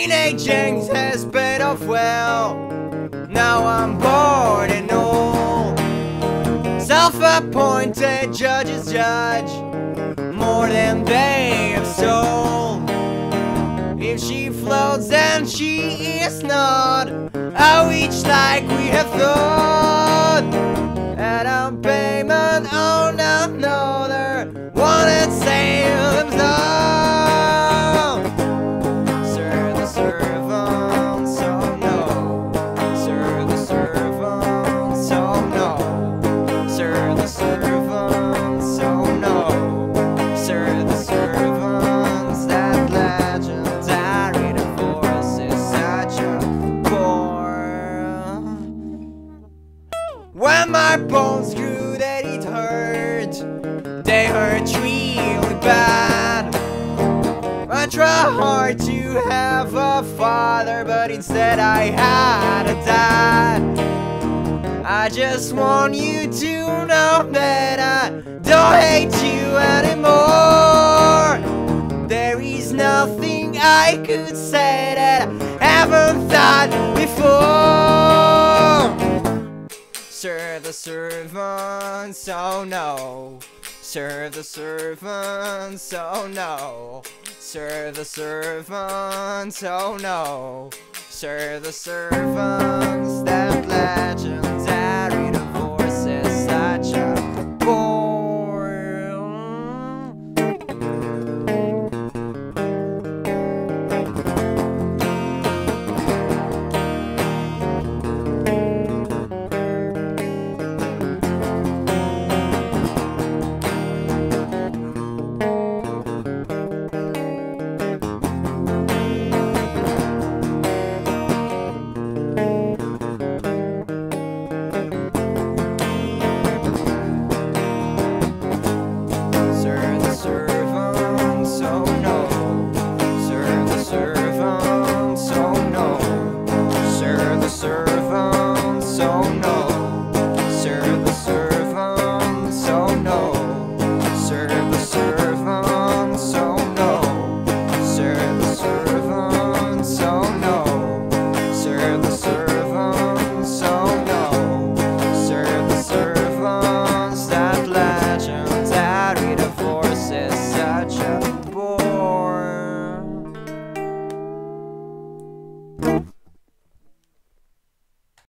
teenage angst has paid off well. Now I'm bored and old. Self-appointed judges judge more than they have sold. If she floats then she is not a witch like we have thought. And a payment on another one and save themselves. Serve the servants, oh no. Serve the servants, oh no. Serve the servants, oh no. Serve the servants, that legendary divorce is such a bore. When my bones grew that it hurt, they hurt really bad. I tried hard to have a father, but instead I had a dad. I just want you to know that I don't hate you anymore. There is nothing I could say that I haven't thought before. Serve the servants, oh no. Serve the servants, oh no. Serve the servants, oh no. Serve the servants, that legendary divorce is such a bore. Such a